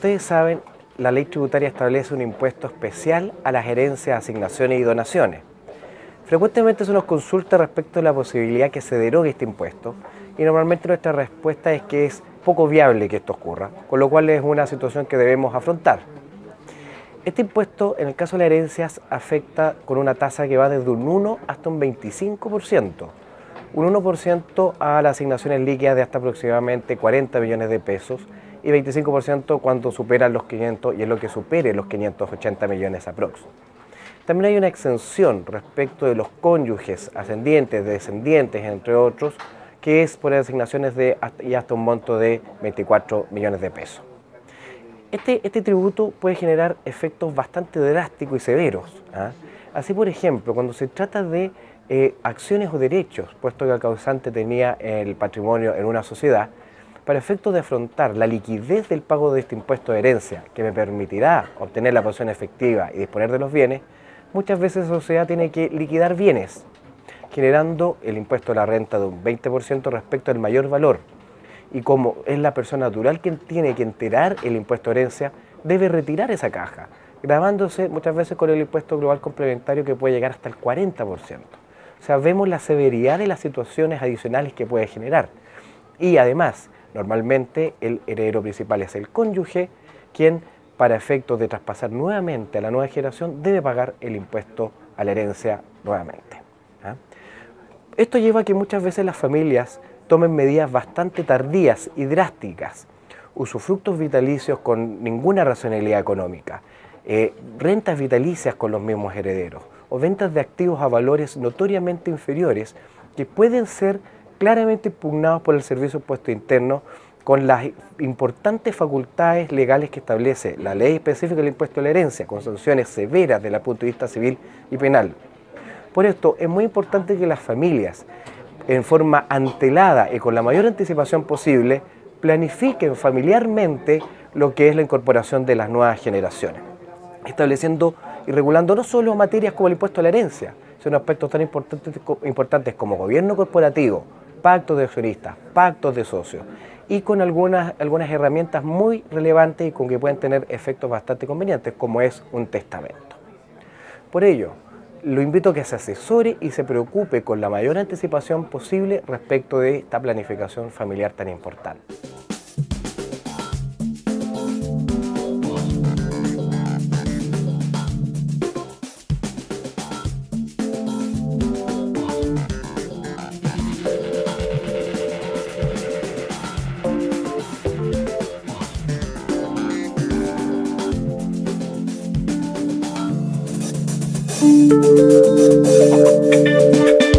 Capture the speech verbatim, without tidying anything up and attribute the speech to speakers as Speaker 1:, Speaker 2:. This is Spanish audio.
Speaker 1: ustedes saben, la ley tributaria establece un impuesto especial a las herencias, asignaciones y donaciones. Frecuentemente se nos consulta respecto a la posibilidad que se derogue este impuesto y normalmente nuestra respuesta es que es poco viable que esto ocurra, con lo cual es una situación que debemos afrontar. Este impuesto, en el caso de las herencias, afecta con una tasa que va desde un uno hasta un veinticinco por ciento. Un uno por ciento a las asignaciones líquidas de hasta aproximadamente cuarenta millones de pesos y veinticinco por ciento cuando superan los quinientos y es lo que supere los quinientos ochenta millones aprox. También hay una exención respecto de los cónyuges, ascendientes, descendientes, entre otros, que es por asignaciones de hasta, y hasta un monto de veinticuatro millones de pesos. Este, este tributo puede generar efectos bastante drásticos y severos. ¿eh? Así, por ejemplo, cuando se trata de eh, acciones o derechos, puesto que el causante tenía el patrimonio en una sociedad, para efectos de afrontar la liquidez del pago de este impuesto de herencia, que me permitirá obtener la posición efectiva y disponer de los bienes, muchas veces la sociedad tiene que liquidar bienes, generando el impuesto a la renta de un veinte por ciento respecto al mayor valor. Y como es la persona natural quien tiene que enterar el impuesto de herencia, debe retirar esa caja, gravándose muchas veces con el impuesto global complementario que puede llegar hasta el cuarenta por ciento. O sea, vemos la severidad de las situaciones adicionales que puede generar. Y además, normalmente el heredero principal es el cónyuge, quien para efectos de traspasar nuevamente a la nueva generación debe pagar el impuesto a la herencia nuevamente. ¿eh? Esto lleva a que muchas veces las familias tomen medidas bastante tardías y drásticas, usufructos vitalicios con ninguna racionalidad económica, eh, rentas vitalicias con los mismos herederos o ventas de activos a valores notoriamente inferiores que pueden ser claramente impugnados por el Servicio de Impuesto Interno con las importantes facultades legales que establece la ley específica del impuesto a la herencia, con sanciones severas desde el punto de vista civil y penal. Por esto es muy importante que las familias, en forma antelada y con la mayor anticipación posible, planifiquen familiarmente lo que es la incorporación de las nuevas generaciones, estableciendo y regulando no solo materias como el impuesto a la herencia, sino aspectos tan importantes, importantes como gobierno corporativo, pactos de accionistas, pactos de socios, y con algunas, algunas herramientas muy relevantes y con que pueden tener efectos bastante convenientes, como es un testamento. Por ello, lo invito a que se asesore y se preocupe con la mayor anticipación posible respecto de esta planificación familiar tan importante. Thank you.